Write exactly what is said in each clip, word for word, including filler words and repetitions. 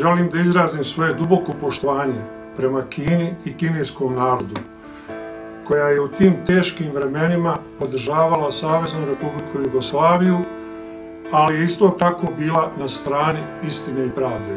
želim da izrazim svoje duboko poštovanje prema Kini i kineskom narodu, koja je u tim teškim vremenima podržavala Saveznu Republiku Jugoslaviju, ali je isto tako bila na strani istine i pravde.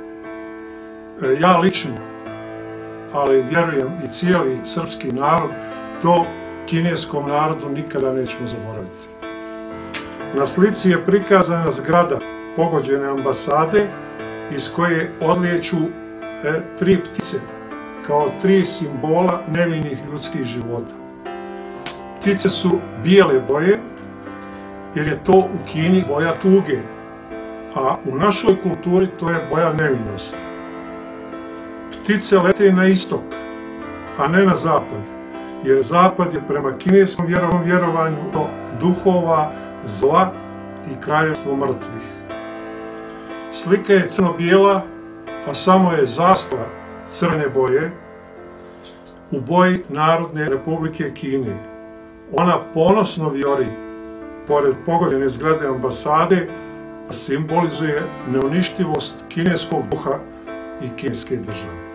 Ja lično, ali vjerujem i cijeli srpski narod, to kineskom narodu nikada nećemo zaboraviti. Na slici je prikazana zgrada pogođene ambasade iz koje odlijeću e, tri ptice kao tri simbola nevinih ljudskih života. Ptice su bijele boje jer je to u Kini boja tuge, a u našoj kulturi to je boja nevinosti. Ptice lete na istok, a ne na zapad, jer zapad je prema kineskom vjerovanju do duhova, zla i kraljevstvo mrtvih. Slika je crno-bijela, a samo je zastava crne boje u boji Narodne Republike Kine. Ona ponosno vijori pored pogođene zgrade ambasade, a simbolizuje neuništivost kineskog duha i kineske države.